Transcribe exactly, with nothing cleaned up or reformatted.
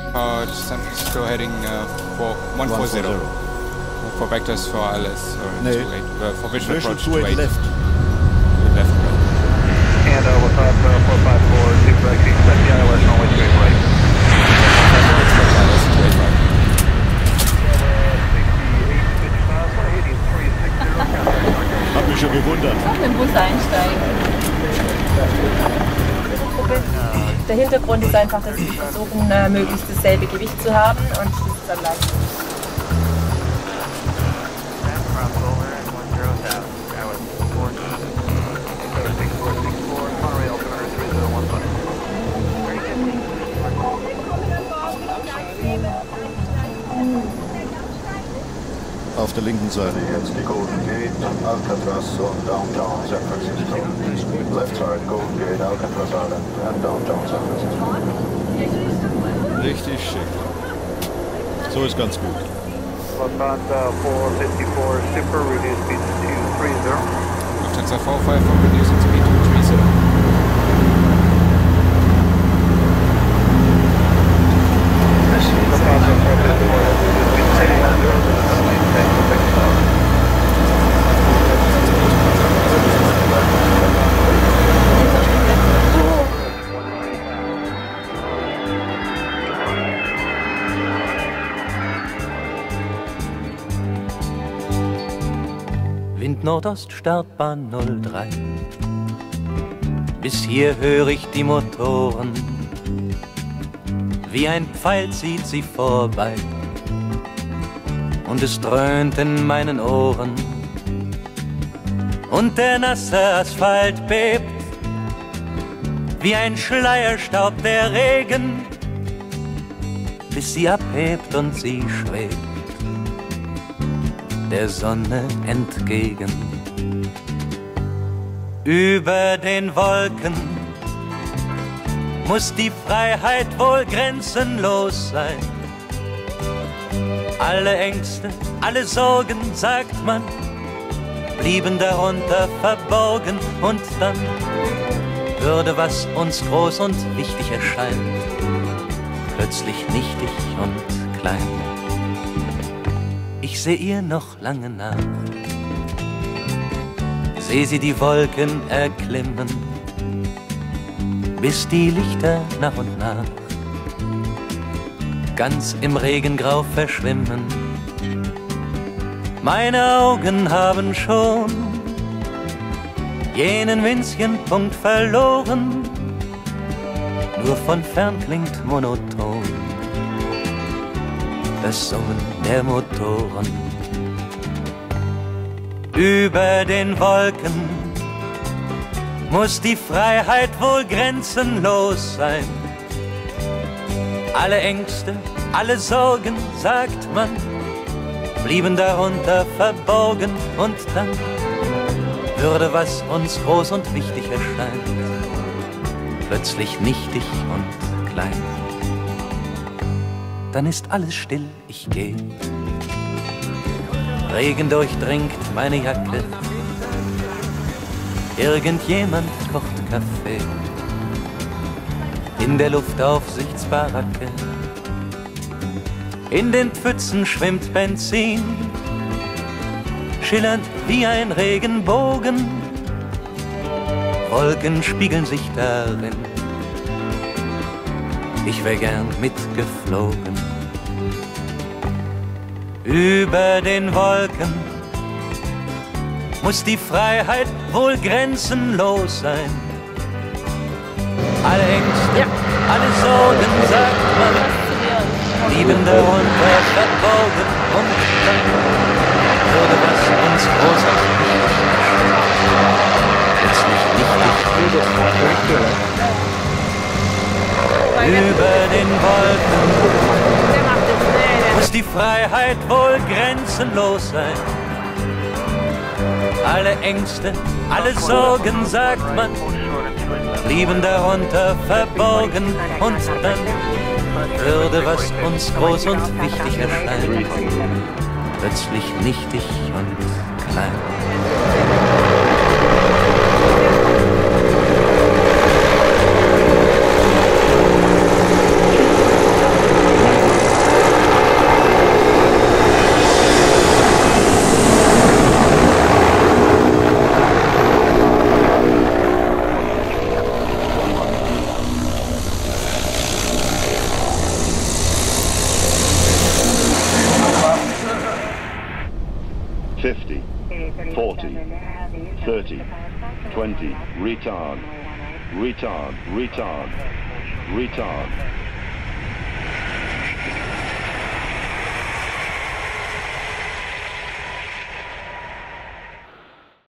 Uh, San Francisco heading uh, for one four zero. For vectors for I L S or No. two eight. Uh, for visual, Visual approach two two eight eight. left. Left, right. And uh, we'll talk uh, four five four, super X, expect the I L S runway two eight right. Expect I L S two eight right. Hab mich schon gewundert. Auch mit dem Bus einsteigen. Der Hintergrund ist einfach, dass wir versuchen, äh, möglichst dasselbe Gewicht zu haben und das ist dann leicht. Auf der linken Seite. Jetzt die Golden Gate, Alcatraz und Downtown San Francisco. Left side Golden Gate, Alcatraz Island and Downtown San Francisco. Richtig schick. So ist ganz gut. Lufthansa four fifty-four, super, reduce speed to two three zero. Lufthansa four five four, reducing speed to three zero. Lufthansa four fifty-four, reduce speed to two one zero. Wind Nordost, Startbahn null drei. Bis hier höre ich die Motoren, wie ein Pfeil zieht sie vorbei. Und es dröhnt in meinen Ohren. Und der nasse Asphalt bebt, wie ein Schleierstaub der Regen, bis sie abhebt und sie schwebt der Sonne entgegen. Über den Wolken muss die Freiheit wohl grenzenlos sein. Alle Ängste, alle Sorgen, sagt man, blieben darunter verborgen. Und dann würde, was uns groß und wichtig erscheint, plötzlich nichtig und klein. Ich seh ihr noch lange nach, seh sie die Wolken erklimmen, bis die Lichter nach und nach ganz im Regengrau verschwimmen. Meine Augen haben schon jenen winzigen Punkt verloren, nur von fern klingt monoton das Summen der Motoren. Über den Wolken muss die Freiheit wohl grenzenlos sein. Alle Ängste, alle Sorgen, sagt man, blieben darunter verborgen. Und dann würde, was uns groß und wichtig erscheint, plötzlich nichtig und klein. Dann ist alles still, ich geh. Regen durchdringt meine Jacke. Irgendjemand kocht Kaffee in der Luftaufsichtsbaracke. In den Pfützen schwimmt Benzin, schillernd wie ein Regenbogen. Wolken spiegeln sich darin. Ich wär gern mitgeflogen. Über den Wolken muss die Freiheit wohl grenzenlos sein. Alle Ängste, ja. alle Sorgen, sagt man, blieben darunter verborgen. Und dann würde, was uns groß und wichtig erscheint, plötzlich nichtig. Über den Wolken muss die Freiheit wohl grenzenlos sein. Alle Ängste, alle Sorgen, sagt man, blieben darunter verborgen. Und dann würde, was uns groß und wichtig erscheint, plötzlich nichtig und klein. thirty, twenty, retard, retard, retard, retard.